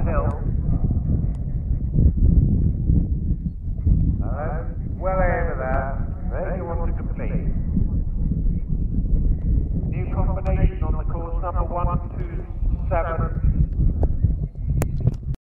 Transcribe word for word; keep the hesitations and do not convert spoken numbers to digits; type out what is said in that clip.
hill. Alright, well ahead of that. Then you want to complete. New combination on the course number one two seven.